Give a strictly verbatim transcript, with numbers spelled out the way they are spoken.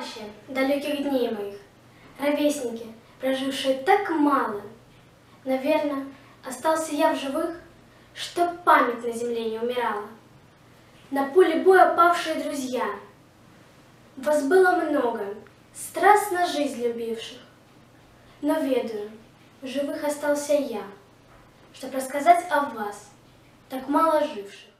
Товарищи далеких дней моих, ровесники, прожившие так мало, наверное, остался я в живых, чтоб память на земле не умирала. На поле боя павшие друзья, вас было много, страстно жизнь любивших, но ведаю, в живых остался я, чтоб рассказать о вас, так мало живших.